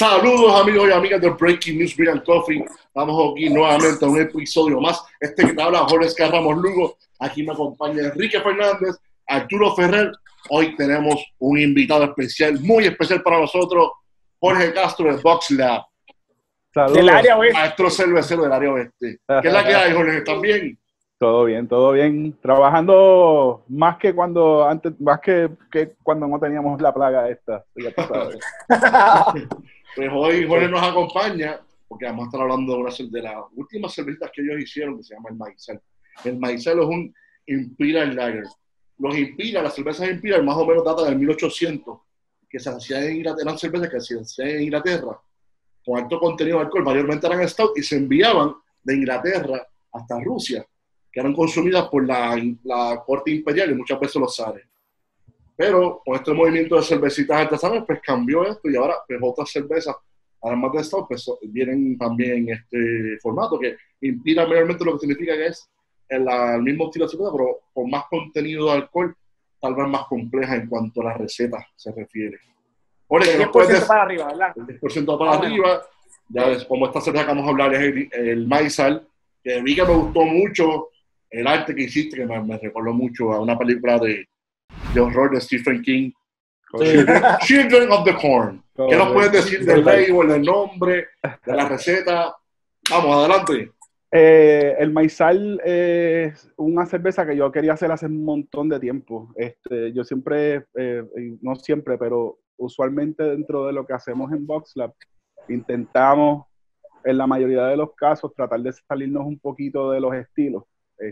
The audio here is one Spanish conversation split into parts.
Saludos amigos y amigas de Breaking News Beer and Coffee. Estamos aquí nuevamente en un episodio más. Este que te habla Jorge Ramos Lugo. Aquí me acompaña Enrique Fernández, Arturo Ferrer. Hoy tenemos un invitado especial, muy especial para nosotros, Jorge Castro de Box Lab. Saludos. Del área oeste. Maestro cervecero del área oeste. ¿Qué es la que hay, Jorge? ¿Están bien? Todo bien, todo bien. Trabajando más que cuando antes, más que cuando no teníamos la plaga esta, ya tú sabes. Pues hoy Jorge nos acompaña porque vamos a estar hablando de las últimas cervezas que ellos hicieron, que se llama el Maicel. El Maicel es un Imperial Lager. Los Imperial, las cervezas Imperial más o menos datan del 1800, que se hacían en Inglaterra, eran cervezas que se hacían en Inglaterra con alto contenido de alcohol, mayormente eran stout, y se enviaban de Inglaterra hasta Rusia, que eran consumidas por la corte imperial y muchas veces los zares. Pero con este movimiento de cervecitas artesanales, pues cambió esto y ahora pues otras cervezas, además de stout, pues vienen también en este formato que impira mayormente lo que significa que es el mismo estilo de cerveza, pero con más contenido de alcohol, tal vez más compleja en cuanto a la receta se refiere. Oye, El 10% para arriba, ¿verdad? El 10% para arriba. Ya ves, como esta cerveza que vamos a hablar es el Maicel, que vi que me gustó mucho el arte que hiciste, que me recordó mucho a una película de horror de Stephen King. Sí. Children of the Corn. ¿Qué nos puedes decir del label, del nombre, de la receta? Vamos, adelante. El Maicel es una cerveza que yo quería hacer hace un montón de tiempo. Yo siempre, no siempre, pero usualmente dentro de lo que hacemos en Box Lab, intentamos en la mayoría de los casos tratar de salirnos un poquito de los estilos.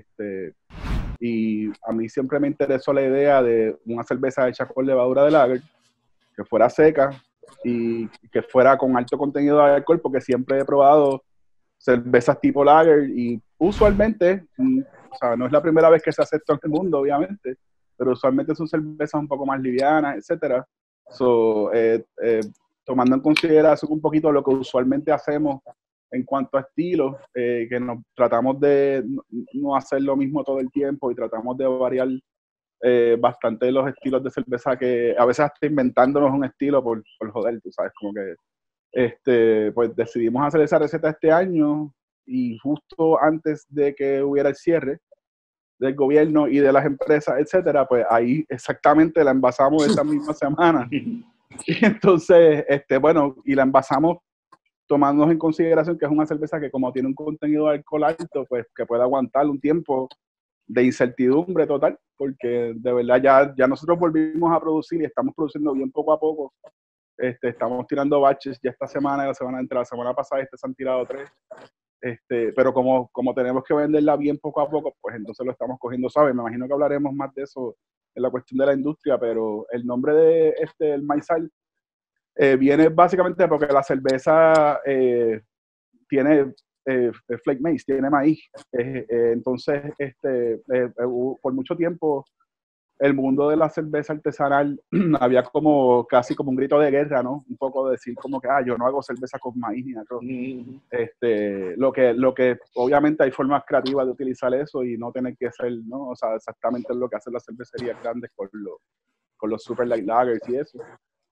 Y a mí siempre me interesó la idea de una cerveza hecha con levadura de lager, que fuera seca y que fuera con alto contenido de alcohol, porque siempre he probado cervezas tipo lager y usualmente, o sea, no es la primera vez que se hace esto en el mundo, obviamente, pero usualmente son cervezas un poco más livianas, etcétera. Tomando en consideración un poquito lo que usualmente hacemos en cuanto a estilos, que nos tratamos de no hacer lo mismo todo el tiempo y tratamos de variar bastante los estilos de cerveza, que a veces hasta inventándonos un estilo por joder, tú sabes, como que pues decidimos hacer esa receta este año y justo antes de que hubiera el cierre del gobierno y de las empresas, etcétera, pues ahí exactamente la envasamos esa misma semana. Y entonces, bueno, y la envasamos tomando en consideración que es una cerveza que como tiene un contenido de alcohol alto, pues que puede aguantar un tiempo de incertidumbre total, porque de verdad ya nosotros volvimos a producir y estamos produciendo bien poco a poco. Estamos tirando batches ya esta semana, la semana pasada se han tirado 3. Pero como tenemos que venderla bien poco a poco, pues entonces lo estamos cogiendo suave. Me imagino que hablaremos más de eso en la cuestión de la industria, pero el nombre de el Maicel viene básicamente porque la cerveza tiene flake maize, tiene maíz. Entonces, por mucho tiempo, el mundo de la cerveza artesanal había casi como un grito de guerra, ¿no? Un poco de decir como que, yo no hago cerveza con maíz ni arroz. Lo que obviamente hay formas creativas de utilizar eso y no tener que ser, ¿no? O sea, exactamente lo que hacen las cervecerías grandes con los super light lagers y eso.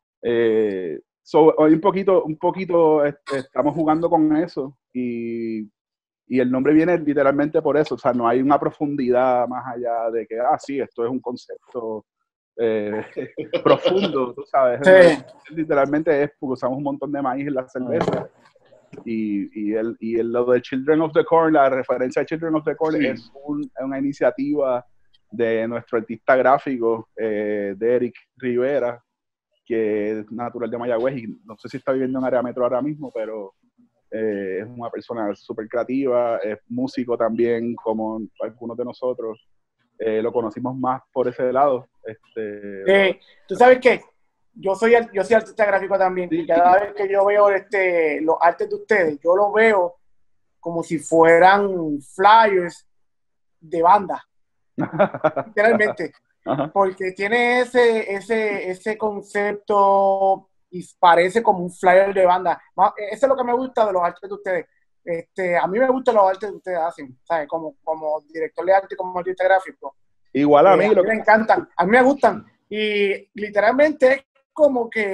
Hoy un poquito estamos jugando con eso y el nombre viene literalmente por eso, o sea, no hay una profundidad más allá de que, sí, esto es un concepto profundo, tú sabes. Sí. Literalmente es porque usamos un montón de maíz en la cerveza y lo de Children of the Corn, la referencia a Children of the Corn, sí, es una iniciativa de nuestro artista gráfico, de Eric Rivera, que es natural de Mayagüez y no sé si está viviendo en área metro ahora mismo, pero es una persona súper creativa, es músico también, como algunos de nosotros. Lo conocimos más por ese lado. Tú sabes que yo soy artista gráfico también, sí, y cada vez que yo veo los artes de ustedes, yo los veo como si fueran flyers de banda, literalmente. Porque tiene ese concepto y parece como un flyer de banda. Eso es lo que me gusta de los artes de ustedes. A mí me gustan los artes que ustedes hacen, ¿sabes? Como director de arte y como artista gráfico. Igual a mí. A mí me encantan, a mí me gustan. Y literalmente es como que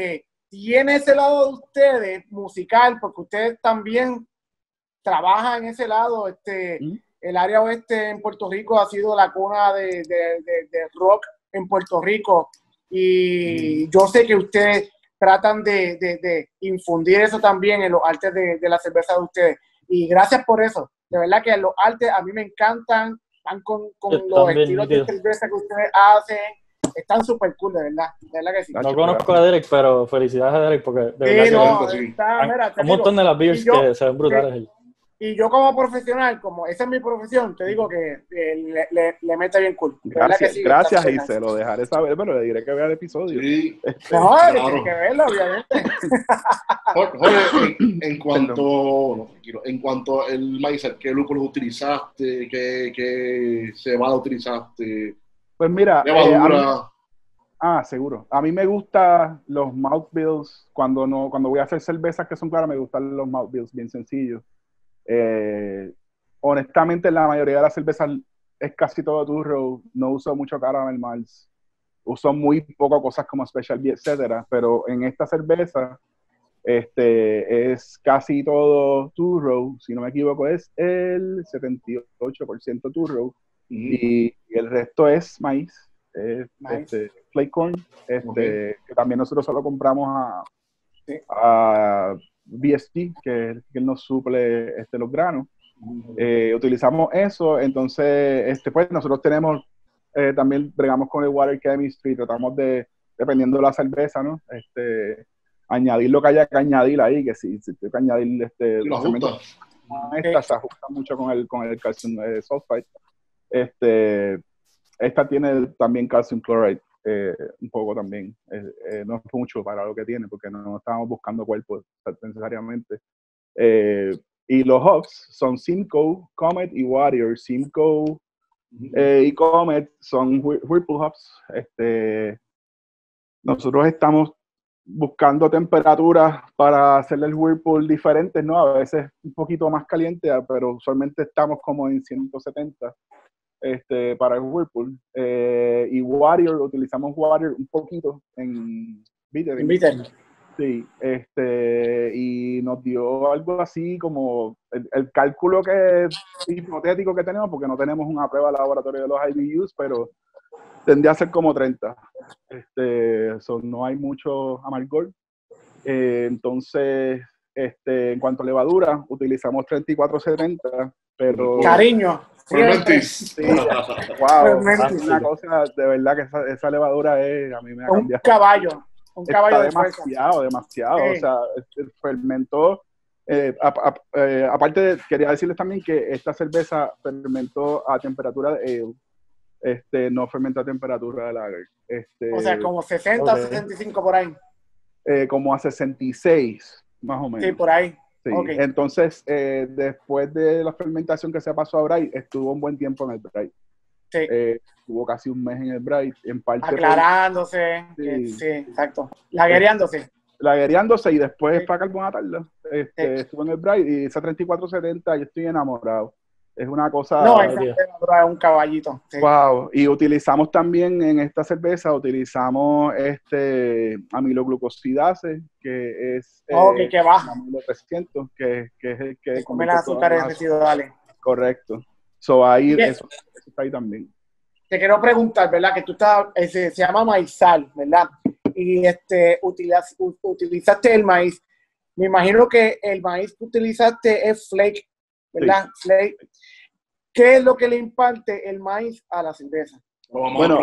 tiene ese lado de ustedes, musical, porque ustedes también trabajan en ese lado. El área oeste en Puerto Rico ha sido la cuna de rock en Puerto Rico, y yo sé que ustedes tratan de infundir eso también en los artes de la cerveza de ustedes, y gracias por eso. De verdad que los artes a mí me encantan, van con los estilos de cerveza que ustedes hacen, están súper cool, de verdad que sí. No conozco a Derek, pero felicidades a Derek, porque de verdad que mira, un montón de las beers que se ven brutales. Y yo como profesional, como esa es mi profesión, te digo que le mete bien cool. Gracias, sí, gracias, y se lo dejaré saber, pero le diré que vea el episodio. Sí, no, claro. tiene que verlo, obviamente. Jorge, en cuanto el maíz, ¿qué lúpulos utilizaste? ¿Qué cebada utilizaste? Pues mira, levadura. Seguro. A mí me gustan los mouthbills. Cuando voy a hacer cervezas que son claras, me gustan los mouthbills bien sencillos. Honestamente, la mayoría de las cervezas es casi todo turro. No uso mucho caramel malts. Uso muy poco cosas como Special B, etcétera. Pero en esta cerveza es casi todo turro. Si no me equivoco, es el 78% turro. Y el resto es maíz. Flake corn, que también nosotros solo compramos a BST, que él nos suple los granos. Utilizamos eso. Entonces pues nosotros tenemos también bregamos con el water chemistry, tratamos de, dependiendo de la cerveza, ¿no? Añadir lo que haya que añadir ahí, que si tengo que añadir lo ajusta. Se ajusta mucho con el calcium sulfide. Esta tiene también calcium chloride, un poco también. No es mucho para lo que tiene, porque no estamos buscando cuerpos necesariamente. Y los hops son Simcoe, Comet y Warrior. Simcoe y Comet son Whirlpool hops. Nosotros estamos buscando temperaturas para hacerle el Whirlpool diferentes, ¿no? A veces un poquito más caliente, pero usualmente estamos como en 170. Para el Whirlpool. Y Warrior, utilizamos Warrior un poquito en bittering. Sí, y nos dio algo así como el cálculo que es hipotético que tenemos, porque no tenemos una prueba de laboratorio de los IBUs, pero tendría a ser como 30. No hay mucho amargor. Entonces, en cuanto a levadura, utilizamos 3470, pero... Cariño. Fermentis. Sí, wow, una cosa, de verdad que esa levadura a mí me ha cambiado. Un caballo de demasiado. Sí. O sea, fermentó. Aparte, quería decirles también que esta cerveza fermentó a temperatura de ale. No fermentó a temperatura de lager. O sea, como 60, 65 por ahí. Como a 66, más o menos. Sí, por ahí. Sí. Okay. Entonces, después de la fermentación que se pasó a Bright, estuvo un buen tiempo en el Bright. Sí. Estuvo casi un mes en el Bright, en parte aclarándose. Sí, exacto. Laguereándose y después para carbonatarla. Estuvo en el Bright y esa 3470 yo estoy enamorado. Es una cosa... No, esa es un caballito. Sí. Wow. Y utilizamos también en esta cerveza, utilizamos amiloglucosidase, que es... que baja. Amilo 300, que es el que... Come las azúcares residuales. Correcto. Ahí, eso está ahí también. Te quiero preguntar, ¿verdad? Que tú estás... se llama maizal, ¿verdad? Y utilizaste el maíz. Me imagino que el maíz que utilizaste es flake, ¿verdad? Sí. Flake. ¿Qué es lo que le imparte el maíz a la cerveza? Bueno,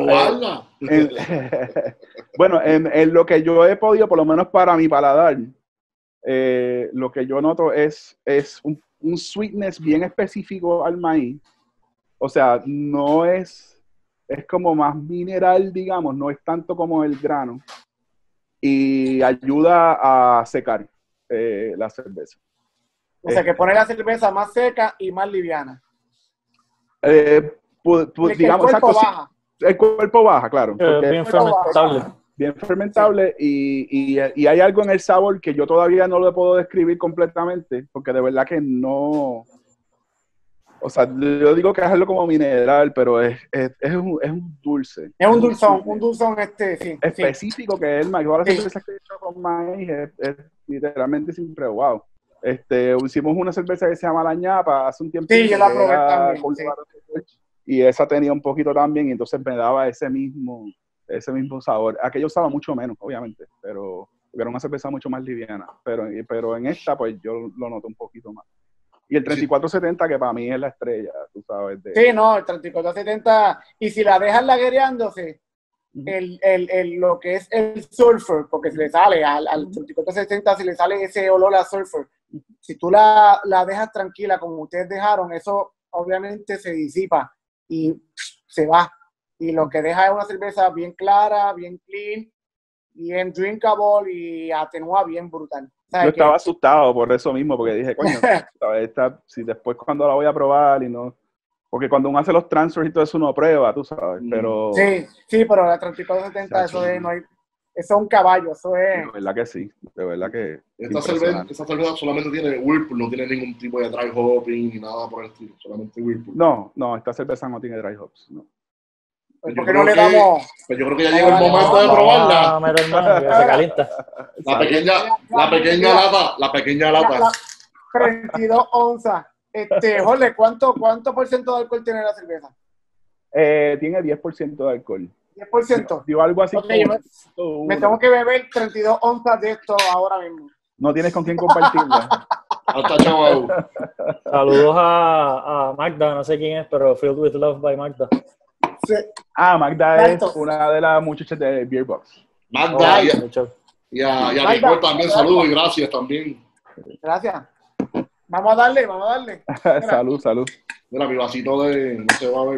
en lo que yo he podido, por lo menos para mi paladar, lo que yo noto es un sweetness bien específico al maíz. O sea, no es como más mineral, digamos, no es tanto como el grano. Y ayuda a secar la cerveza. O sea, que pone la cerveza más seca y más liviana. Digamos, el cuerpo baja. El cuerpo baja, claro. Bien fermentable. Bien fermentable, sí. y hay algo en el sabor que yo todavía no lo puedo describir completamente, porque de verdad que no... O sea, yo digo que es algo como mineral, pero es un dulce. Es un dulzón sí. Específico que es el maíz. Ahora Sí. cerveza que he hecho con maíz es literalmente siempre wow. Hicimos una cerveza que se llama La Ñapa hace un tiempo. Sí, yo la probé también. Sí. Y esa tenía un poquito también, y entonces me daba ese mismo sabor. Aquello usaba mucho menos, obviamente, pero era una cerveza mucho más liviana. Pero en esta, pues yo lo noto un poquito más. Y el 3470, que para mí es la estrella, tú sabes. Sí, no, el 3470, y si la dejas laguereándose, lo que es el sulfur, porque se le sale al 3470, si le sale ese olor a sulfur, si tú la dejas tranquila como ustedes dejaron, eso obviamente se disipa y se va. Y lo que deja es una cerveza bien clara, bien clean, bien drinkable y atenúa bien brutal. Yo estaba asustado por eso mismo, porque dije, coño, si después cuando la voy a probar y no... Porque cuando uno hace los transfers y todo eso uno prueba, tú sabes, pero... Sí, pero la 3470, eso es un caballo, eso es... De verdad que sí, de verdad que... Esta cerveza solamente tiene Whirlpool, no tiene ningún tipo de dry hopping ni nada por el estilo, solamente Whirlpool. No, esta cerveza no tiene dry hops, no. Pues ¿por qué no le damos? Pues yo creo que ya llegó el momento de probarla. Se calienta. La pequeña lata. 32 onzas. Jorge, ¿cuánto por ciento de alcohol tiene la cerveza? Tiene 10% de alcohol. 10%. Digo algo así. Okay, me tengo que beber 32 onzas de esto ahora mismo. No tienes con quién compartirla. Hasta chaval. Saludos a Magda, no sé quién es, pero Filled with Love by Magda. Sí. Magda es una de las muchachas de Beer Box. Magda y a Nicole también, saludos y gracias también. Gracias. Vamos a darle. Salud. Mira, mi vasito de... No se va a ver.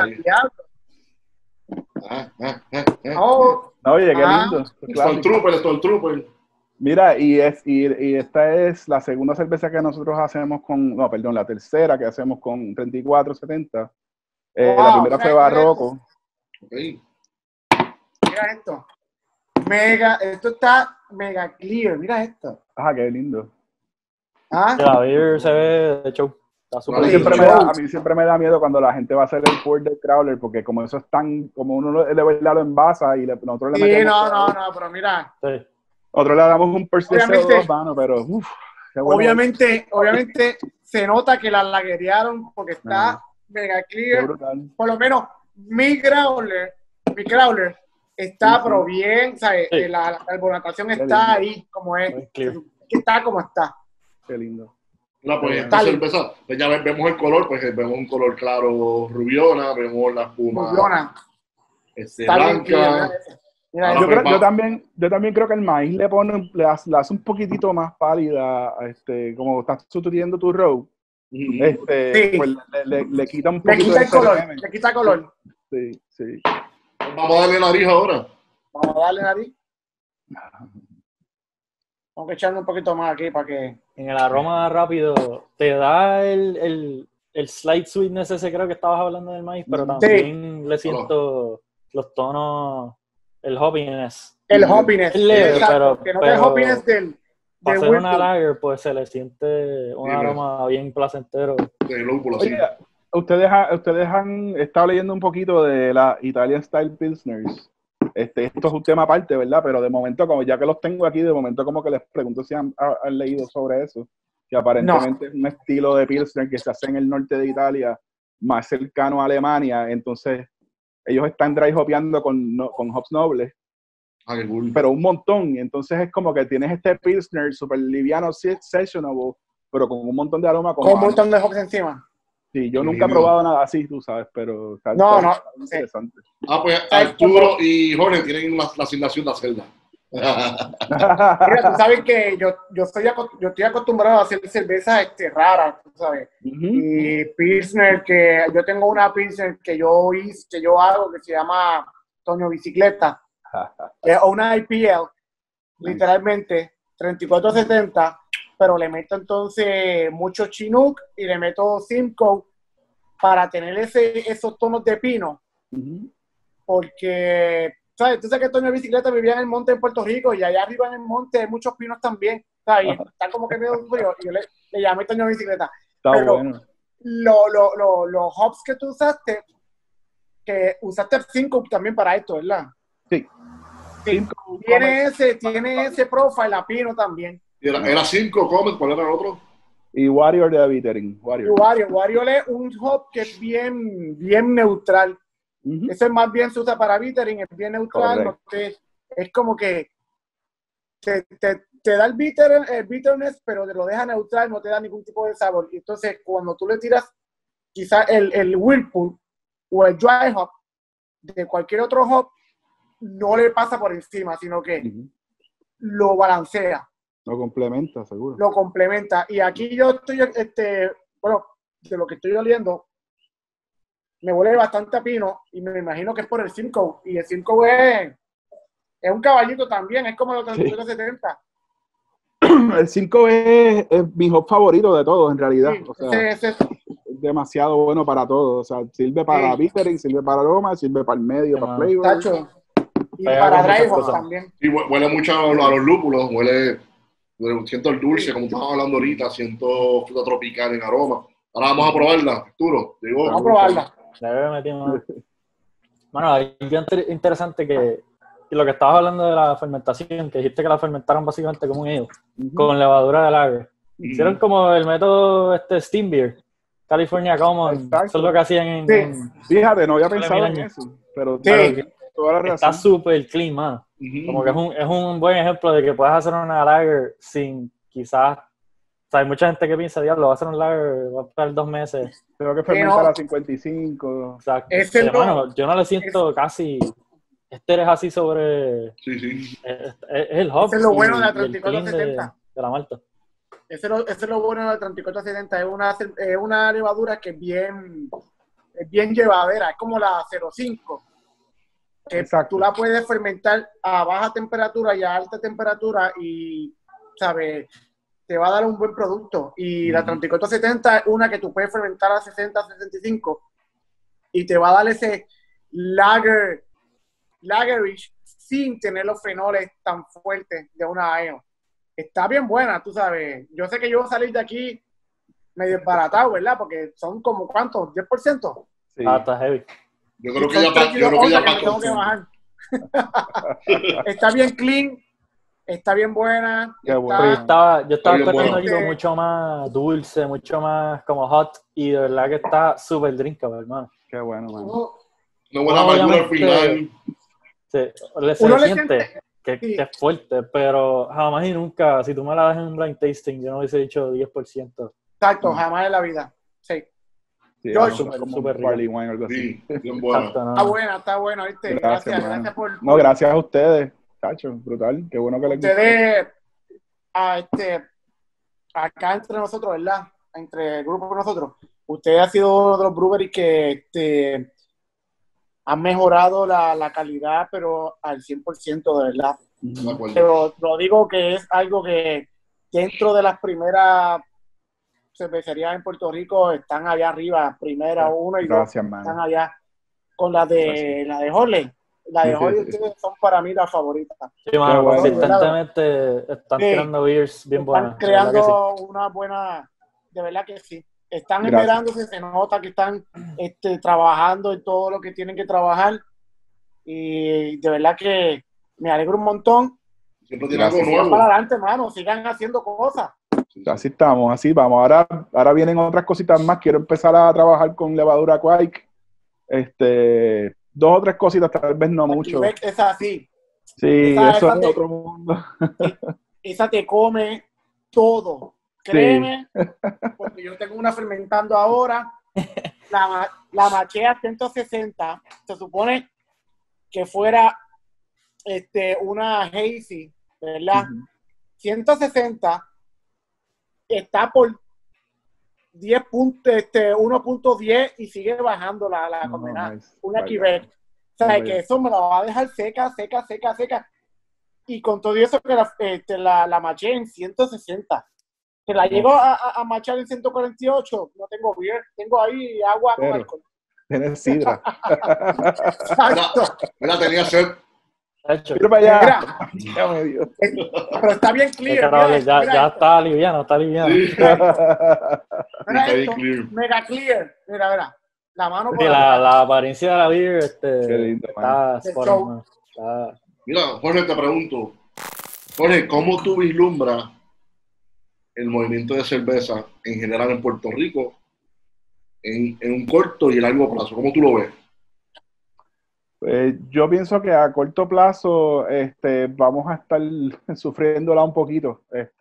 Oye, qué lindo. Stormtrooper. Mira, y esta es la segunda cerveza que nosotros hacemos la tercera que hacemos con 3470. La primera fue Barroco. Okay. Mira esto. Esto está mega clear. Mira esto. Qué lindo. La beer se ve de show. A mí siempre me da miedo cuando la gente va a hacer el pour del crawler, porque como eso es tan, como uno de verdad lo envasa y nosotros le metemos. No, pero mira. Sí. Nosotros le damos un per de CO2, pero obviamente se nota que la laguerearon porque está mega clear. Por lo menos mi crawler está pero bien, ¿sabes? Sí. La carbonatación está ahí como es. Está como está. Qué lindo. Pues esta cerveza, pues ya vemos el color, pues vemos un color claro rubiona, vemos la espuma blanca. Mira, yo también creo que el maíz le hace un poquitito más pálida, como estás sustituyendo tu row. Sí. Pues le quita un poquito de color. Le quita color. Sí. Pues vamos a darle nariz ahora. Vamos a darle nariz. Tengo que echarle un poquito más aquí para que... En el aroma rápido, te da el slight sweetness ese, creo que estabas hablando del maíz, pero también le siento los tonos, el hoppiness. El hoppiness. Es leve, pero el hoppiness para hacer una lager, pues se le siente un aroma bien placentero. De lúpulo, sí. Ustedes han estado leyendo un poquito de la Italian Style Pilsners. Esto es un tema aparte, ¿verdad? Pero de momento, como ya que los tengo aquí, de momento como que les pregunto si han leído sobre eso, que aparentemente es un estilo de Pilsner que se hace en el norte de Italia, más cercano a Alemania. Entonces, ellos están dry hopeando con hops nobles, pero un montón. Y entonces es como que tienes este Pilsner super liviano, sessionable, pero con un montón de aroma. Con un montón de hops encima. Sí, yo nunca he probado nada así, tú sabes, pero está interesante. Pues Arturo y Jorge tienen la asignación de hacerla. Mira, tú sabes que yo estoy acostumbrado a hacer cervezas raras, tú sabes. Y Pilsner, que yo tengo una Pilsner que yo hago que se llama Toño Bicicleta, o una IPL, literalmente, 3470. Pero le meto entonces mucho Chinook y le meto Simcoe para tener esos tonos de pino. Porque, ¿sabes? Tú sabes que Toño de Bicicleta vivía en el monte en Puerto Rico y allá arriba en el monte hay muchos pinos también, ¿sabes? Está como que medio frío y yo le llamé Toño de Bicicleta. Está bueno. los hops que tú usaste, que usaste el 5 también para esto, ¿verdad? Sí. Sí. Tiene ese profile a pino también. Era 5 Comet, ¿cuál era el otro? Y Warrior de Bittering. Warrior es un hop que es bien neutral. Ese más bien se usa para bittering, es bien neutral. Es como que te da el bitterness, pero te lo deja neutral, no te da ningún tipo de sabor. Y entonces, cuando tú le tiras quizás el Whirlpool o el Dry Hop de cualquier otro hop, no le pasa por encima, sino que lo balancea. Lo complementa, seguro. Lo complementa. Y aquí yo estoy, bueno, de lo que estoy oliendo, me huele bastante a pino y me imagino que es por el Simcoe. Y el Simcoe es un caballito también, es como los 3870. El 5 es mi hop favorito de todos, en realidad. Sí, o sea, es demasiado bueno para todo. O sea, sirve para bittering, sirve para aroma, sirve para el medio, para flavor. Tacho. Y para dry hop también. Y huele mucho a los lúpulos, siento el dulce, como estábamos hablando ahorita, siento fruta tropical en aroma. Ahora vamos a probarla, Arturo. Vamos a probarla. Bueno, es interesante que lo que estabas hablando de la fermentación, que dijiste que la fermentaron básicamente como un ale, con levadura de lager. Hicieron como el método Steam Beer, California Common. Eso es lo que hacían Fíjate, no había pensado en eso, pero toda la razón. Está súper clean, mano. Como que es un buen ejemplo de que puedes hacer una lager sin quizás... O sea, hay mucha gente que piensa, diablo, va a hacer un lager, va a estar 2 meses. Tengo que fermentar a 55. Exacto. Hermano, yo no le siento casi... Este es así sobre... Sí. Es el hop. Ese es lo bueno de la 3470. De la malta. Ese es lo bueno de la 3470. Es una levadura que es bien llevadera. Es como la 05. Que tú la puedes fermentar a baja temperatura y a alta temperatura y, ¿sabes? Te va a dar un buen producto. Y la 3470 es una que tú puedes fermentar a 60, 65 y te va a dar ese lagerish sin tener los fenoles tan fuertes de una ale. Está bien buena, tú sabes. Yo sé que yo voy a salir de aquí medio desbaratado, ¿verdad? Porque son como, ¿cuántos? ¿10%? Sí. Está heavy. Yo creo que ya tengo que bajar. Está bien clean, está bien buena. Qué bueno. Yo estaba esperando algo mucho más dulce, mucho más como hot, y de verdad que está súper drinkable, hermano. Qué bueno, mano. Una buena amargura al final. Sí, se siente que es fuerte, pero jamás y nunca, si tú me la das en un blind tasting, yo no hubiese dicho 10%. Exacto, jamás en la vida. Sí. Yo super barley wine o algo así. Bien buena. Está buena, ¿viste? Gracias por... No, gracias a ustedes, Cacho, brutal. Qué bueno que les guste. Acá entre nosotros, ¿verdad? Entre el grupo de nosotros, usted ha sido uno de los breweries que han mejorado la calidad, pero al 100%, de verdad. Pero lo digo que es algo que dentro de las primeras cervecerías en Puerto Rico están allá arriba, primera, 1 y 2, están allá con la de Horley. La de Horley ustedes son para mí las favoritas. Sí, mano, consistentemente están creando beers bien buenas. Están creando una buena, de verdad que sí. Están esmerándose, se nota que están trabajando en todo lo que tienen que trabajar y de verdad que me alegro un montón. Siempre tiene algo nuevo. Sigan para adelante, hermano, sigan haciendo cosas. Así estamos, así vamos. Ahora vienen otras cositas más. Quiero empezar a trabajar con levadura Quake. 2 o 3 cositas, tal vez no mucho. Es así. Sí, eso es otro mundo. Esa te come todo. Créeme, porque yo tengo una fermentando ahora. La machea 160. Se supone que fuera una hazy, ¿verdad? 160. Está por 10 puntos, 1.10 y sigue bajando la combinada. Una Quebec. O sea, que eso me la va a dejar seca. Y con todo eso que la maché en 160. Que la llego a machar en 148, no tengo beer, tengo ahí agua con alcohol. Tienes sidra. Exacto. Mira, tenía sed. Mira para allá. Pero está bien clear. Ya está liviano, está liviano. Mira esto, mega clear. Mira. La mano por la apariencia de la beer lindo, está spot, man. Mira, Jorge, te pregunto. Jorge, ¿cómo tú vislumbras el movimiento de cerveza en general en Puerto Rico en un corto y largo plazo? ¿Cómo tú lo ves? Yo pienso que a corto plazo vamos a estar sufriéndola un poquito.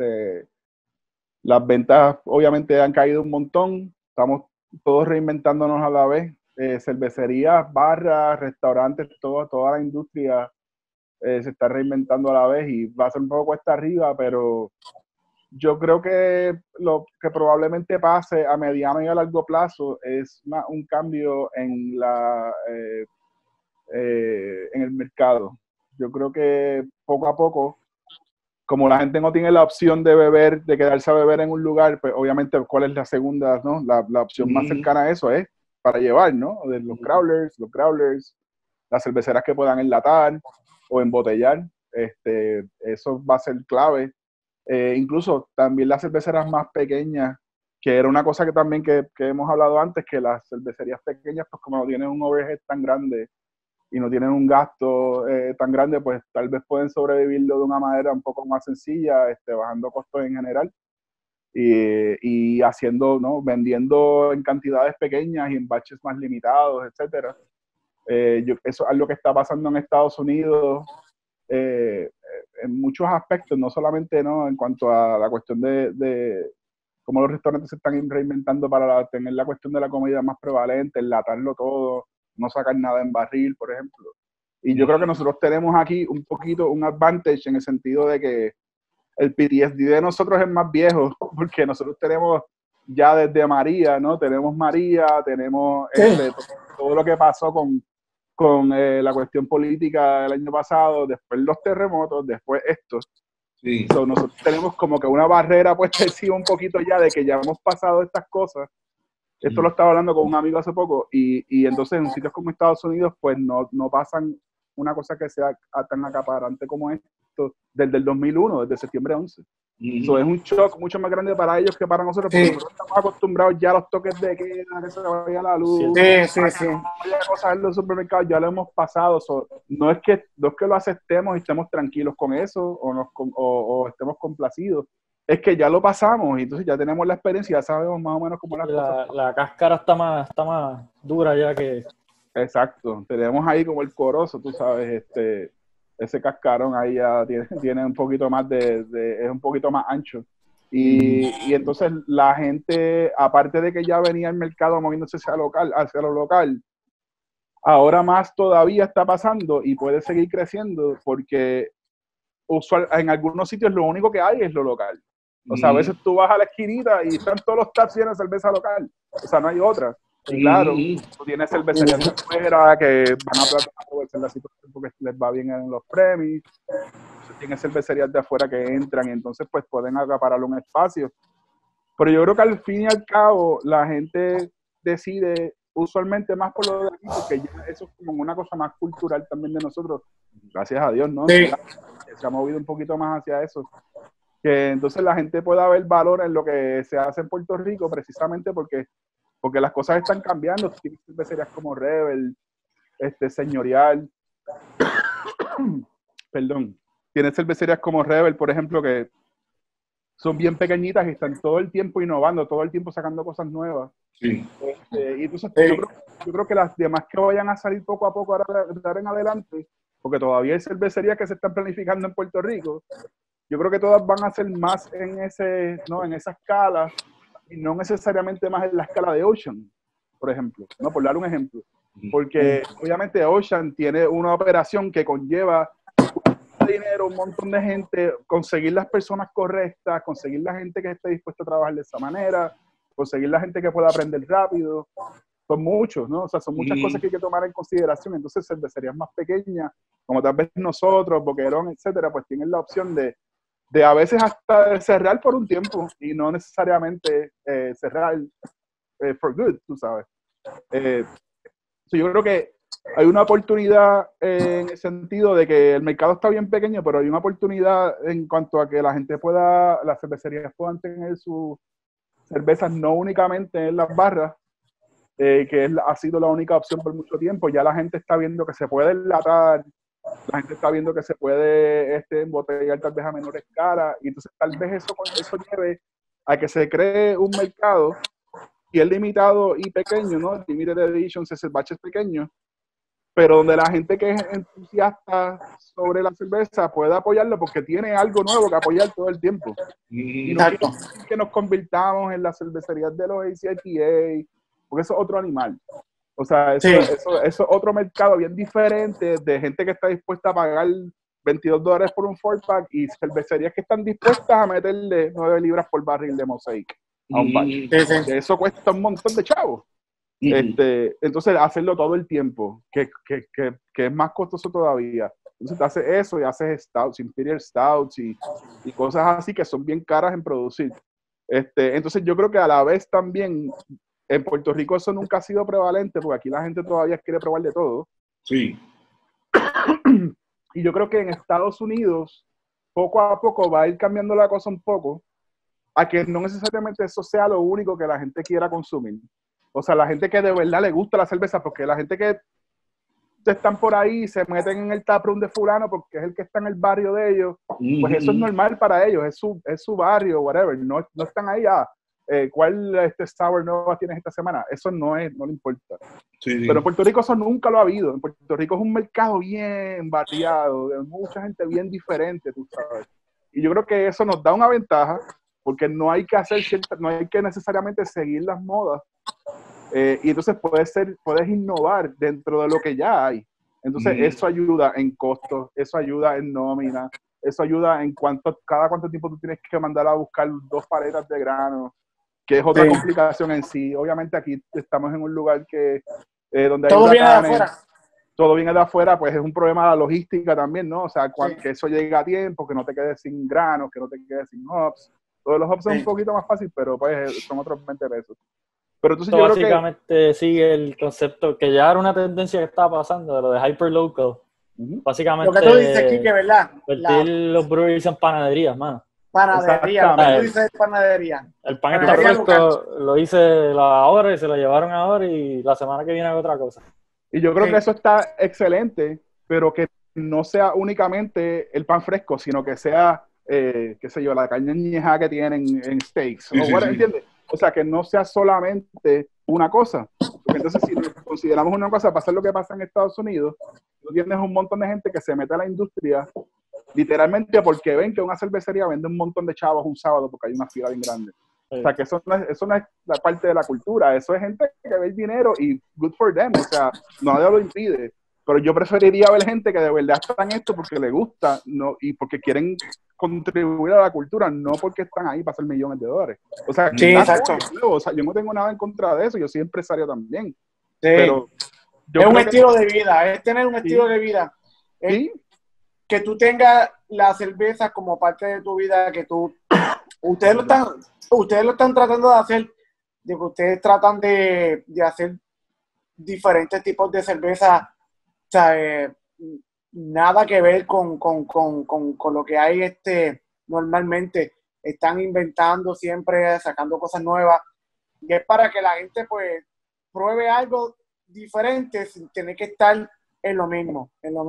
Las ventas obviamente han caído un montón. Estamos todos reinventándonos a la vez. Cervecerías, barras, restaurantes, toda la industria se está reinventando a la vez y va a ser un poco cuesta arriba, pero yo creo que lo que probablemente pase a mediano y a largo plazo es un cambio en en el mercado. Yo creo que poco a poco, como la gente no tiene la opción de beber, de quedarse a beber en un lugar, pues obviamente, ¿cuál es la segunda, no? La opción más cercana a eso es para llevar, ¿no? De los growlers, las cerveceras que puedan enlatar o embotellar. Eso va a ser clave. Incluso también las cerveceras más pequeñas, que era una cosa que también que hemos hablado antes, que las cervecerías pequeñas, pues como no tienen un overhead tan grande y no tienen un gasto tan grande, pues tal vez pueden sobrevivirlo de una manera un poco más sencilla, bajando costos en general y haciendo, ¿no? Vendiendo en cantidades pequeñas y en batches más limitados, etcétera. Eso es lo que está pasando en Estados Unidos en muchos aspectos, no solamente, ¿no? En cuanto a la cuestión de cómo los restaurantes se están reinventando para tener la cuestión de la comida más prevalente, enlatarlo todo, no sacar nada en barril, por ejemplo. Y yo creo que nosotros tenemos aquí un poquito un advantage en el sentido de que el PTSD de nosotros es más viejo, porque nosotros tenemos ya desde María, ¿no? Tenemos María, tenemos todo lo que pasó con la cuestión política del año pasado, después los terremotos, después esto. Sí. So, nosotros tenemos como que una barrera puesta encima un poquito ya de que ya hemos pasado estas cosas. Esto lo estaba hablando con un amigo hace poco y entonces en sitios como Estados Unidos pues no pasan una cosa que sea tan acaparante como esto desde el 2001, desde septiembre 11. So, es un shock mucho más grande para ellos que para nosotros, porque nosotros estamos acostumbrados ya a los toques de queda, que se vaya la luz, cosas en los supermercados, ya lo hemos pasado. So, no es que lo aceptemos y estemos tranquilos con eso o estemos complacidos, es que ya lo pasamos y entonces ya tenemos la experiencia, ya sabemos más o menos cómo las cosas. La cáscara está más dura ya que... Exacto, tenemos ahí como el corozo, tú sabes, ese cascarón ahí ya tiene un poquito más es un poquito más ancho. Y entonces la gente, aparte de que ya venía el mercado moviéndose hacia lo local, ahora más todavía está pasando y puede seguir creciendo porque en algunos sitios lo único que hay es lo local. O sea, a veces tú vas a la esquinita y están todos los taps llenos de cerveza local. O sea, no hay otra. Y claro, tú tienes cervecerías de afuera que van a tratar de moverse en la situación porque les va bien en los premios. Tienes cervecerías de afuera que entran y entonces pues pueden acaparar un espacio. Pero yo creo que al fin y al cabo la gente decide usualmente más por lo de aquí porque ya eso es como una cosa más cultural también de nosotros. Gracias a Dios, ¿no? Sí. Se ha movido un poquito más hacia eso. Que entonces la gente pueda ver valor en lo que se hace en Puerto Rico precisamente porque las cosas están cambiando. Tienes cervecerías como Rebel, Señorial, perdón, tienes cervecerías como Rebel, por ejemplo, que son bien pequeñitas y están todo el tiempo innovando, todo el tiempo sacando cosas nuevas. Sí. Y entonces yo creo que las demás que vayan a salir poco a poco ahora en adelante, porque todavía hay cervecerías que se están planificando en Puerto Rico, yo creo que todas van a ser más en esa escala y no necesariamente más en la escala de Ocean, por ejemplo, ¿no? Por dar un ejemplo. Porque obviamente Ocean tiene una operación que conlleva dinero, un montón de gente, conseguir las personas correctas, conseguir la gente que esté dispuesta a trabajar de esa manera, conseguir la gente que pueda aprender rápido. Son muchos, ¿no? O sea, son muchas cosas que hay que tomar en consideración. Entonces, cervecerías más pequeñas, como tal vez nosotros, Boquerón, etcétera, pues tienen la opción de a veces hasta cerrar por un tiempo y no necesariamente cerrar for good, tú sabes. Yo creo que hay una oportunidad en el sentido de que el mercado está bien pequeño, pero hay una oportunidad en cuanto a que la gente pueda, las cervecerías puedan tener sus cervezas no únicamente en las barras, que ha sido la única opción por mucho tiempo. Ya la gente está viendo que se puede enlatar, la gente está viendo que se puede embotellar tal vez a menor escala, y entonces tal vez eso lleve a que se cree un mercado y es limitado y pequeño, ¿no? Limited editions, ese batches pequeños, pero donde la gente que es entusiasta sobre la cerveza pueda apoyarlo porque tiene algo nuevo que apoyar todo el tiempo. Y no quiere decir que nos convirtamos en las cervecerías de los ACIPA, porque eso es otro animal. O sea, eso es otro mercado bien diferente de gente que está dispuesta a pagar $22 por un 4-pack y cervecerías que están dispuestas a meterle 9 libras por barril de Mosaic a un batch. Eso cuesta un montón de chavos. Entonces, hacerlo todo el tiempo, que es más costoso todavía. Entonces, te haces eso y haces stouts, Imperial Stouts y cosas así que son bien caras en producir. Entonces, yo creo que a la vez también en Puerto Rico eso nunca ha sido prevalente, porque aquí la gente todavía quiere probar de todo. Sí. Y yo creo que en Estados Unidos, poco a poco va a ir cambiando la cosa un poco, a que no necesariamente eso sea lo único que la gente quiera consumir. O sea, la gente que de verdad le gusta la cerveza, porque la gente que están por ahí y se meten en el taproom de fulano porque es el que está en el barrio de ellos, pues eso es normal para ellos, es su barrio, whatever. No están ahí, ¿cuál sour nueva tienes esta semana? Eso no le importa. Sí. Pero en Puerto Rico eso nunca lo ha habido. En Puerto Rico es un mercado bien variado, de mucha gente bien diferente, tú sabes. Y yo creo que eso nos da una ventaja, porque no hay que necesariamente seguir las modas. Y entonces puedes innovar dentro de lo que ya hay. Entonces eso ayuda en costos, eso ayuda en nómina, eso ayuda en cada cuánto tiempo tú tienes que mandar a buscar 2 paletas de grano, que es otra complicación en sí. Obviamente aquí estamos en un lugar que donde hay todo viene de afuera. Todo viene de afuera, pues es un problema de la logística también, ¿no? O sea, que eso llegue a tiempo, que no te quedes sin granos, que no te quedes sin hops. Todos los hops es un poquito más fácil, pero pues son otros 20 pesos. Pero entonces yo básicamente creo que sigue el concepto que ya era una tendencia que estaba pasando de lo de hyperlocal. Básicamente, lo que tú dices aquí, que verdad. Convertir los breweries en panaderías, mano. Panadería, lo que tú dices es panadería. El pan está fresco, lo hice ahora y se lo llevaron ahora y la semana que viene hago otra cosa. Y yo creo que eso está excelente, pero que no sea únicamente el pan fresco, sino que sea, qué sé yo, la carne añeja que tienen en steaks. ¿Entiendes? O sea, que no sea solamente una cosa. Porque entonces, si consideramos una cosa, pasa lo que pasa en Estados Unidos, tú tienes un montón de gente que se mete a la industria literalmente porque ven que una cervecería vende un montón de chavos un sábado porque hay una fila bien grande. O sea, que eso no es la parte de la cultura. Eso es gente que ve el dinero y good for them. O sea, nadie lo impide. Pero yo preferiría ver gente que de verdad está en esto porque le gusta y porque quieren contribuir a la cultura, no porque están ahí para hacer millones de dólares. O sea, exacto. O sea, yo no tengo nada en contra de eso, yo soy empresario también. Sí. Pero es un estilo de vida, es tener un estilo de vida. Que tú tengas la cerveza como parte de tu vida, que ustedes lo están tratando de hacer, de que ustedes tratan de hacer diferentes tipos de cerveza. O sea, nada que ver con lo que hay normalmente. Están inventando siempre, sacando cosas nuevas. Y es para que la gente pues pruebe algo diferente sin tener que estar en lo mismo.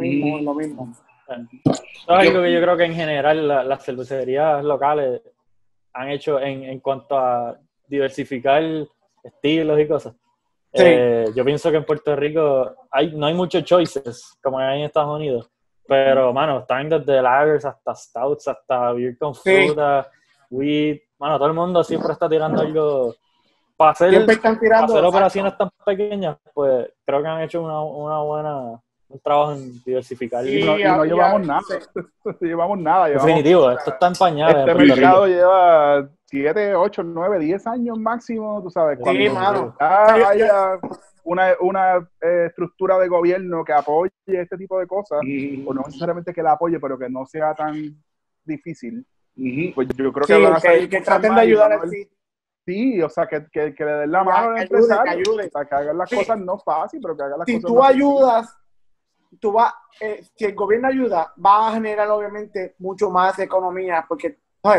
Eso es algo que yo creo que en general las cervecerías locales han hecho en cuanto a diversificar estilos y cosas. Sí. Yo pienso que en Puerto Rico no hay muchos choices como hay en Estados Unidos, pero mano, están desde lagers hasta stouts, hasta beer con fruta, wheat, mano, todo el mundo siempre está tirando algo para hacer operaciones tan pequeñas. Pues creo que han hecho un trabajo en diversificar. Y no llevamos nada. No llevamos nada. Definitivo, esto está en pañales. Este mercado lleva 7, 8, 9, 10 años máximo, tú sabes. Cuando haya una estructura de gobierno que apoye este tipo de cosas, o no necesariamente que la apoye, pero que no sea tan difícil, pues yo creo que que traten de ayudar así. Sí, o sea, que le den la mano al empresario, o sea, que hagan las cosas no fácil, pero que hagan las cosas. Si tú ayudas, si el gobierno ayuda, va a generar obviamente mucho más economía, porque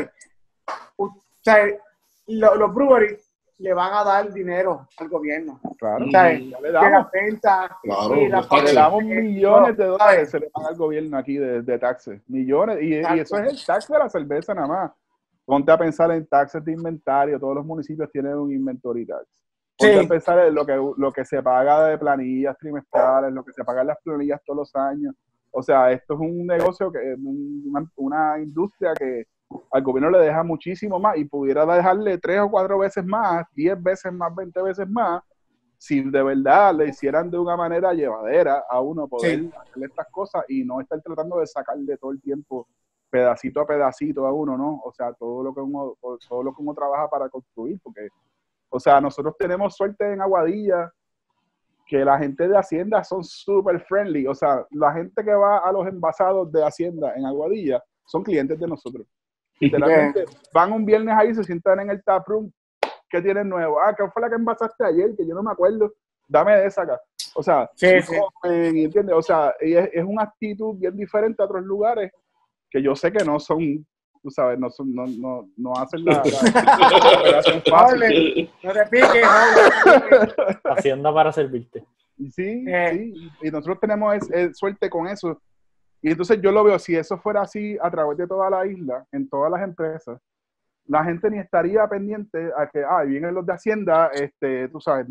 los breweries le van a dar dinero al gobierno. Claro, ¿sabes? ya le damos. De la venta, le damos millones de dólares, se le paga al gobierno aquí de taxes, millones, y eso es el tax de la cerveza nada más. Ponte a pensar en taxes de inventario, todos los municipios tienen un inventory tax. Ponte a pensar en lo que se paga de planillas trimestrales, lo que se paga en las planillas todos los años. O sea, esto es un negocio, una industria que al gobierno le deja muchísimo más y pudiera dejarle 3 o 4 veces más, 10 veces más, 20 veces más, si de verdad le hicieran de una manera llevadera a uno poder hacer estas cosas y no estar tratando de sacarle todo el tiempo pedacito a pedacito a uno, ¿no? O sea, todo lo que uno trabaja para construir, porque, o sea, nosotros tenemos suerte en Aguadilla que la gente de Hacienda son súper friendly, o sea, la gente que va a los envasados de Hacienda en Aguadilla son clientes de nosotros. Literalmente van un viernes ahí, se sientan en el taproom, ¿qué tienes nuevo? ¿Qué fue la que envasaste ayer? Que yo no me acuerdo, dame de esa acá. O sea, ¿entiendes? O sea, es una actitud bien diferente a otros lugares que yo sé que no son, tú sabes, no hacen la operación fácil. No te piques, Hacienda para servirte. Sí, y nosotros tenemos suerte con eso. Y entonces yo lo veo, si eso fuera así a través de toda la isla, en todas las empresas, la gente ni estaría pendiente a que, vienen los de Hacienda, tú sabes,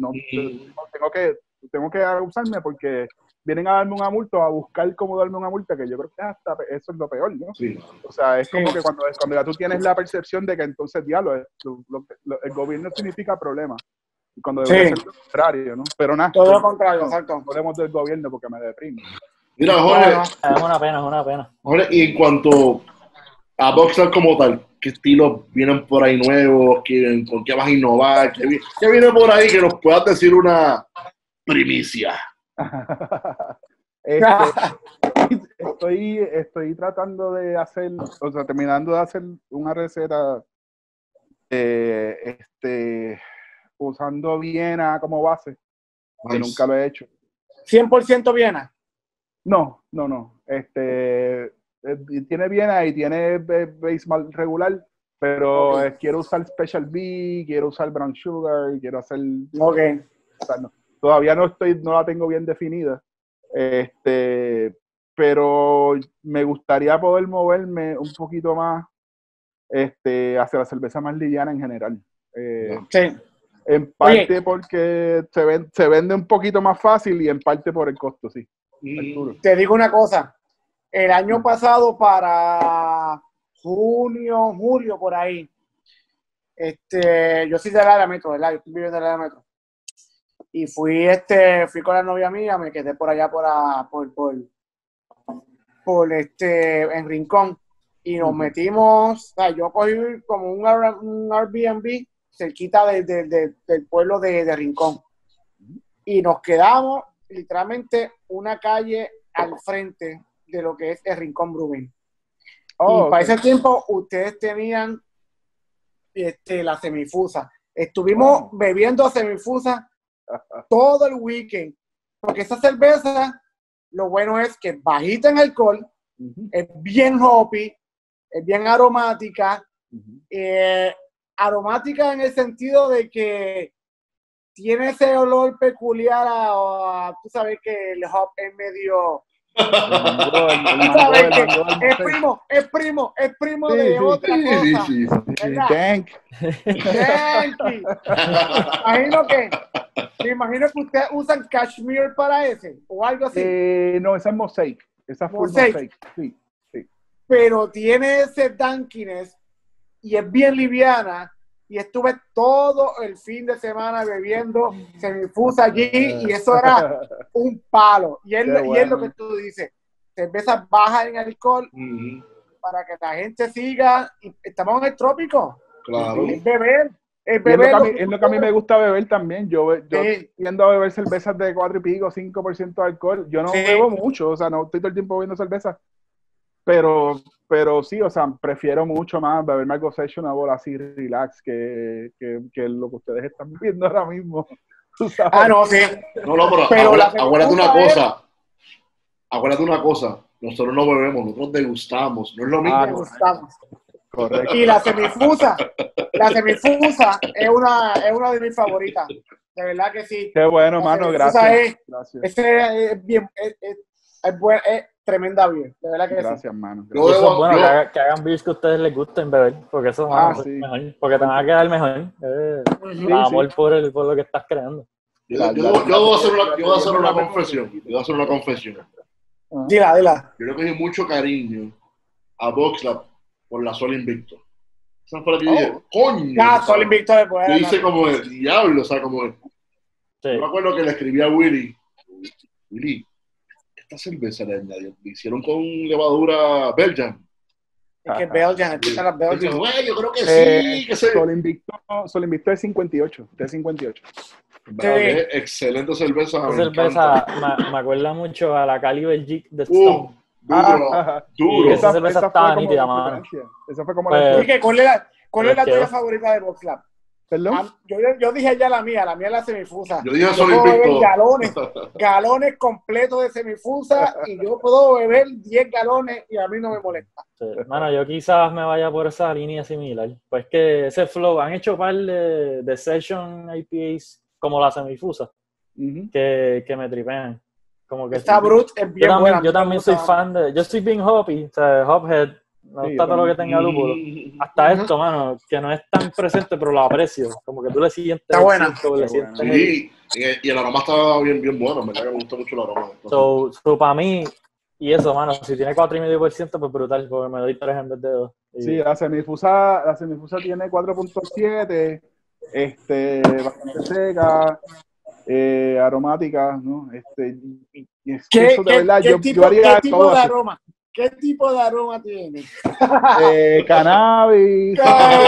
tengo que abusarme porque vienen a darme una multa o a buscar cómo darme una multa, que yo creo que hasta eso es lo peor, ¿no? Sí. O sea, es como que cuando ya tú tienes la percepción de que entonces, diablo, el gobierno significa problema. Y cuando debería ser lo contrario, ¿no? Pero nada. Todo lo contrario, exacto. No hablemos del gobierno porque me deprime. Mira, Jorge. Es una pena. Jorge, y en cuanto a Boxer como tal, ¿qué estilos vienen por ahí nuevos? ¿Con qué vas a innovar? ¿Qué viene por ahí que nos puedas decir una primicia? Estoy tratando de hacer, o sea, terminando de hacer una receta usando Viena como base, que nunca lo he hecho. 100% Viena. No. Tiene Viena y tiene base mal regular, pero quiero usar Special B, quiero usar Brown Sugar, quiero hacer... O sea, todavía no la tengo bien definida. Pero me gustaría poder moverme un poquito más hacia la cerveza más liviana en general. En parte porque se vende un poquito más fácil y en parte por el costo, sí. Te digo una cosa. El año pasado, para junio, julio, por ahí, yo soy del área metro, ¿verdad? Yo estoy viviendo en el área metro. Y fui con la novia mía, me quedé por allá en Rincón. Y nos metimos, o sea, yo cogí como un Airbnb cerquita del pueblo de Rincón. Y nos quedamos literalmente una calle al frente de lo que es el Rincón Brewing. Para ese tiempo ustedes tenían la semifusa. Estuvimos bebiendo semifusa todo el weekend, porque esa cerveza, lo bueno es que es bajita en alcohol, es bien hoppy, es bien aromática, aromática en el sentido de que tiene ese olor peculiar tú sabes que el hop es medio... Es primo de otra cosa. Dank. Me imagino que ustedes usan cashmere para ese o algo así. No, esa es Mosaic. Esa es full Mosaic. Sí. Pero tiene ese dankiness y es bien liviana. Y estuve todo el fin de semana bebiendo semifusa allí y eso era un palo. Y es lo que tú dices, cerveza baja en alcohol para que la gente siga. Y estamos en el trópico. Claro. Es beber. Es lo que a mí me gusta beber también. Yo tiendo a beber cervezas de 4 y pico, 5% de alcohol. Yo no bebo mucho, o sea, no estoy todo el tiempo bebiendo cerveza. pero sí, o sea, prefiero mucho más beberme algo sessionable así relax que lo que ustedes están viendo ahora mismo. ¿Tú sabes? Ah, no, sí. No, pero Pero la acuérdate una semifusa cosa. Acuérdate una cosa. Nosotros no bebemos, nosotros degustamos. No es lo mismo. Me gustamos. Correcto. Y la semifusa es una de mis favoritas. De verdad que sí. Qué bueno, La mano, semifusa gracias. Es bien, es tremenda beer. De verdad que Gracias, mano. Y eso es bueno, que hagan beers que a ustedes les gusten beber, porque eso mano, sí. es mejor, porque te van a quedar mejor. Sí, amor por lo que estás creando. Yo voy a hacer una confesión. Yo voy a hacer una confesión. Dila. Yo le cogí mucho cariño a Boxlab por la Sol Invicto. Esa fue la que dije, coño. Ya, Sol Invicto después. Yo hice como el diablo, o sea, como el... Sí. Yo me acuerdo que le escribí a Willy, esta cerveza le hicieron con levadura Belgian. Es que Belgian, las Belgian. Güey, yo creo que sí, que sé. Sol Invicto es 58, de 58. Sí. Excelente cerveza. Esa cerveza me acuerda mucho a la Cali Belgique de Stone. Duro. Y esa cerveza estaba nítida, mano. Esa fue como Pues, la... ¿Cuál es la tuya favorita de Boxlab? ¿Perdón? Yo dije ya la mía es la semifusa. Yo dije yo Sol puedo Invicto. beber galones completos de semifusa y yo puedo beber 10 galones y a mí no me molesta. Sí. Mano, yo quizás me vaya por esa línea similar. Pues que ese flow, han hecho un par de session IPAs como la semifusa, que me tripean. Como que esta Brut es bien buena. Yo también soy fan de... Yo estoy bien hoppy, o sea, hophead. Me gusta todo lo que tenga lúpulo. Hasta esto, mano, que no es tan presente, pero lo aprecio. Como que tú le sientes. Está buena. Sí, y el aroma está bien bueno, ¿verdad? Que me gusta mucho el aroma. So para mí, y eso, mano, si tiene 4,5%, pues brutal, porque me doy 3 en vez de 2. Sí, la semifusa tiene 4.7, bastante seca, aromática, ¿no? ¿Qué tipo de aroma? ¿Qué tipo de aroma tiene? Cannabis.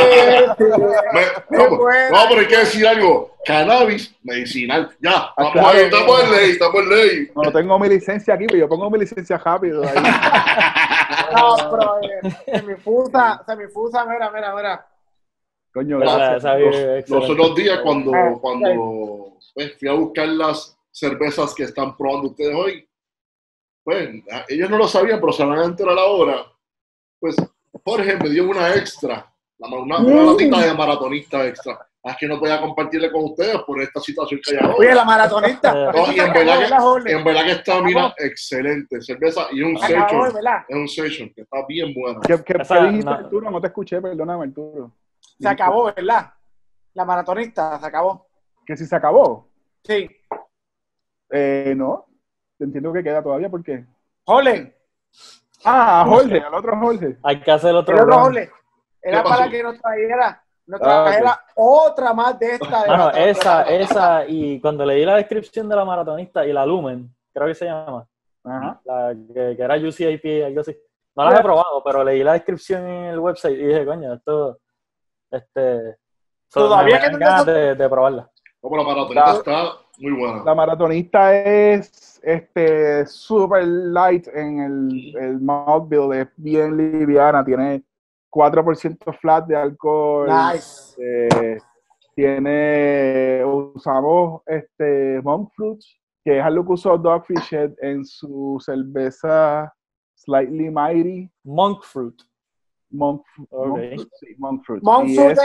No, pero hay que decir algo. Cannabis medicinal. Ya, estamos en ley. No tengo mi licencia aquí, pero yo pongo mi licencia rápido. Ahí. No, pero semifusa, mira. Coño, gracias. Los otros días cuando pues, fui a buscar las cervezas que están probando ustedes hoy, pues ellos no lo sabían, pero se van a enterar ahora. Pues Jorge me dio una extra, una latita de maratonista extra. Es que no podía compartirle con ustedes por esta situación que hay ahora. Oye, la maratonista. No, y en verdad que está, mira, excelente. Cerveza y un session. Es un session que está bien bueno. ¿Qué dijiste, Arturo? No te escuché, perdóname, Arturo. Se acabó, ¿verdad? La maratonista, se acabó. ¿Que si se acabó? Sí. No. Entiendo que queda todavía, ¿por qué? Jorge. Jorge, al otro Jorge. Hay que hacer otro Jorge. Era para que nos trajera otra más de esta. Esa, y cuando leí la descripción de la maratonista y la Lumen, creo que se llama, que era UCIP, algo así. No las he probado, pero leí la descripción en el website y dije, coño, esto, todavía que ganas de probarla. Como la maratonista está muy buena. La maratonista es super light en el mouthfeel, es bien liviana, tiene 4% flat de alcohol. Nice. Usamos monk fruit, que es algo que usó Dogfish Head en su cerveza Slightly Mighty. Monk fruit. Monk fruit. Monk fruit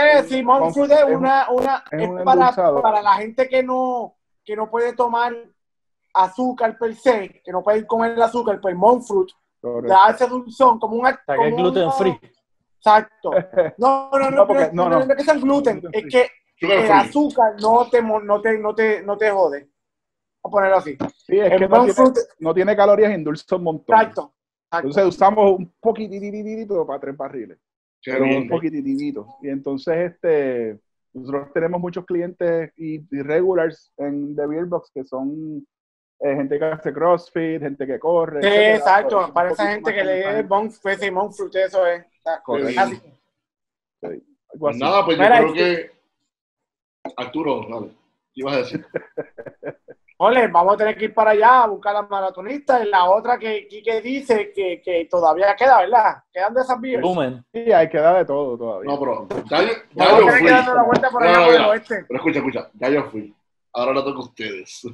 es para la gente que no puede tomar azúcar per se, que no puede comer el azúcar, pues monk fruit da ese dulzón como un... que es gluten free. Exacto. No es que sea el gluten, es que el azúcar no te jode. A ponerlo así. Sí, es que no tiene calorías y endulza un montón. Exacto. Entonces usamos un poquitito para 3 barriles. Pero un poquitito. Y entonces nosotros tenemos muchos clientes y regulars en The Beer Box que son gente que hace CrossFit, gente que corre. Sí, etcétera. Exacto. Para esa gente que lee monk fruit, eso es. Correcto. Pues nada, pues yo creo que... Arturo, dale. ¿Qué ibas a decir? Ole, vamos a tener que ir para allá a buscar las maratonistas. Y la otra que Quique dice que todavía queda, ¿verdad? Quedan de esas beers. Sí, hay que dar de todo todavía. No, pero ya yo Vamos a tener fui. que darle una vuelta por allá No, por el mira, oeste. pero escucha, ya yo fui. Ahora lo toca a ustedes.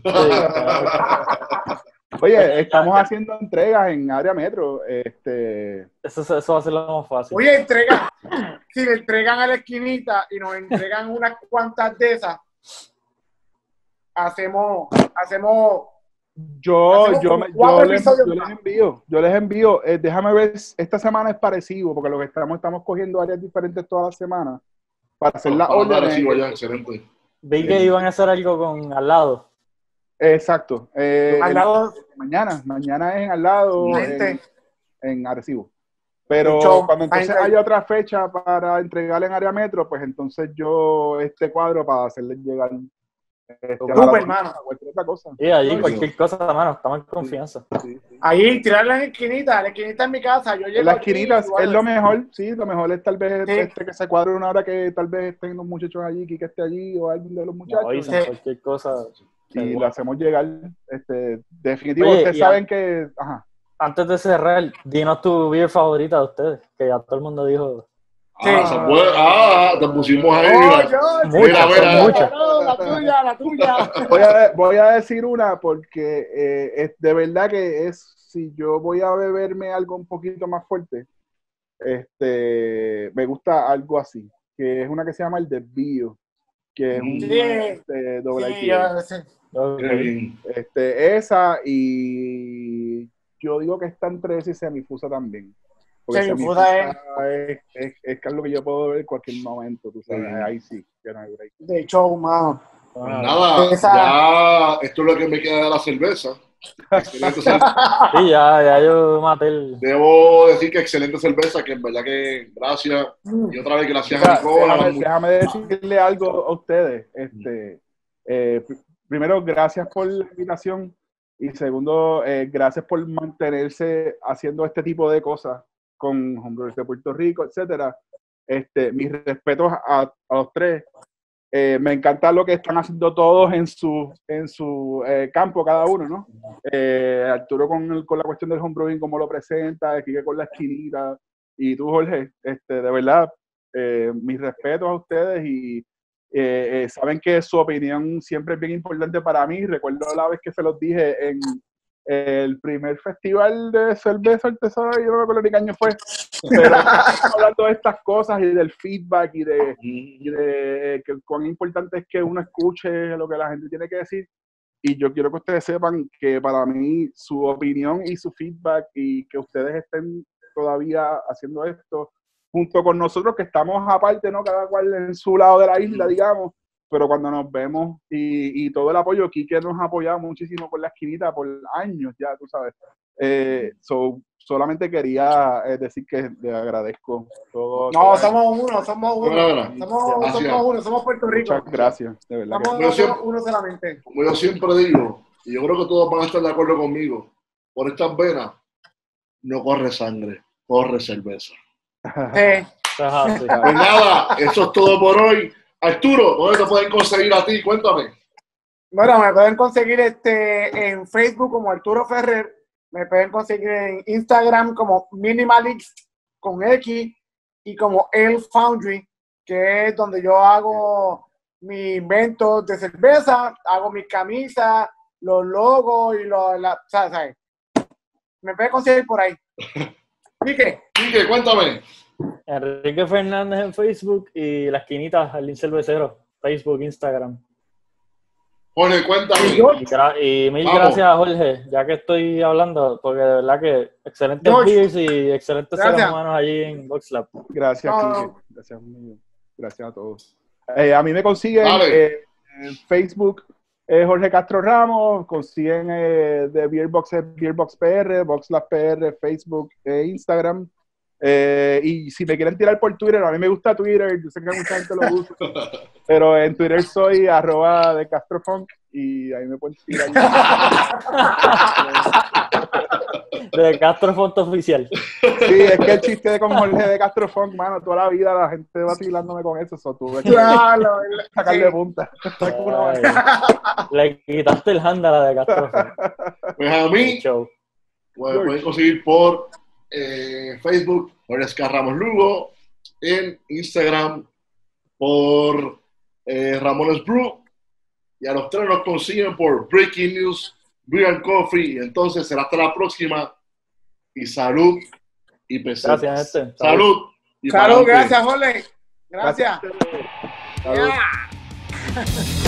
Oye, estamos haciendo entregas en área metro. Eso va a ser lo más fácil. Oye, si le entregan a la esquinita y nos entregan unas cuantas de esas, hacemos Yo episodios les envío. Déjame ver, esta semana es parecido, porque lo que estamos cogiendo áreas diferentes todas las semanas para hacer las órdenes. Excelente. Vi que iban a hacer algo con al lado. Exacto. al lado. Mañana es en al lado, en Arecibo. Pero Mucho, cuando entonces haya otra fecha para entregarle en área metro, pues entonces yo este cuadro para hacerles llegar hermano. cualquier otra cosa. Y allí cualquier cosa, mano, estamos en confianza. Sí. Ahí, tirarla en la esquinita en mi casa. Yo llego En las aquí, esquinitas igual. es lo mejor, sí, lo mejor es tal vez Sí. que se cuadre una hora que tal vez estén los muchachos allí, que esté allí o alguien de los muchachos. No, dicen cualquier cosa. Y lo hacemos llegar. Definitivo, Oye, ustedes saben que... Ajá. Antes de cerrar, dinos tu beer favorita de ustedes, que ya todo el mundo dijo. Sí. Te pusimos ahí. Muchas. No, la tuya. Voy a decir una porque de verdad que si yo voy a beberme algo un poquito más fuerte, me gusta algo así, que es una que se llama el Desvío, que es un doble IPA. Okay. Esa, y yo digo que está entre esa y Semifusa también. Porque Semifusa es algo que yo puedo beber en cualquier momento, tú sabes, ahí sí, que no hay break. De hecho, mano. Pues nada, ya esto es lo que me queda de la cerveza. Excelente cerveza. Sí, ya yo maté el... Debo decir que excelente cerveza, que en verdad que gracias. Y otra vez gracias a Nicola. Déjame decirle algo a ustedes. Primero, gracias por la invitación. Y segundo, gracias por mantenerse haciendo este tipo de cosas con Homebrewers de Puerto Rico, etcétera. Mis respetos a los tres. Me encanta lo que están haciendo todos en su campo, cada uno, ¿no? Arturo con la cuestión del homebrewing, cómo lo presenta, Quique con la esquinita, y tú, Jorge, de verdad, mis respetos a ustedes y saben que su opinión siempre es bien importante para mí. Recuerdo la vez que se los dije en el primer festival de cerveza artesana, yo no me acuerdo ni qué año fue, pero hablando de estas cosas y del feedback y de que cuán importante es que uno escuche lo que la gente tiene que decir. Y yo quiero que ustedes sepan que para mí su opinión y su feedback y que ustedes estén todavía haciendo esto junto con nosotros, que estamos aparte, ¿no? Cada cual en su lado de la isla, digamos, pero cuando nos vemos y todo el apoyo, Quique nos ha apoyado muchísimo por la esquinita por años ya, tú sabes. Solamente quería decir que le agradezco todo. No, somos uno. Somos Puerto Rico. Muchas gracias, de verdad. Somos uno solamente. Como yo siempre digo, y yo creo que todos van a estar de acuerdo conmigo, por estas venas no corre sangre, corre cerveza. Sí. Pues nada, eso es todo por hoy. Arturo, ¿dónde te pueden conseguir a ti? Cuéntame. Bueno, me pueden conseguir en Facebook como Arturo Ferrer, me pueden conseguir en Instagram como Minimalist con X y como El Foundry, que es donde yo hago mis inventos de cerveza, hago mis camisas, los logos y ¿sabes? Me pueden conseguir por ahí. Quique, cuéntame. Enrique Fernández en Facebook y la esquinita, Jardín Cervecero, Facebook, Instagram. Jorge, cuéntame. Y mil gracias a Jorge, ya que estoy hablando, porque de verdad que excelentes beers y excelentes seres humanos allí en Boxlab. Gracias, Quique. Gracias a todos. A mí me consiguen en Facebook Jorge Castro Ramos, consiguen de Beerbox PR, Boxlab PR, Facebook e Instagram. Y si me quieren tirar por Twitter, a mí me gusta Twitter, yo sé que mucha gente lo usa, pero en Twitter soy @decastrofunk y ahí me pueden tirar. De Castro Font Oficial. Sí, es que el chiste con Jorge de Castro Funk, mano, toda la vida la gente vacilándome con eso, tuve que sacarle sí. punta. Ay, le quitaste el hand a la de Castro Font. Pues a mí, Show. pues, pueden conseguir por Facebook, por Ramos Lugo, en Instagram, por Ramones Brew, y a los tres nos consiguen por Breaking News, Beer and Coffee. Y entonces será hasta la próxima, y salud y pesetas. Gracias, gente. Salud. Y Salud, pa'lante. gracias, Jorge. Gracias. Salud. Yeah.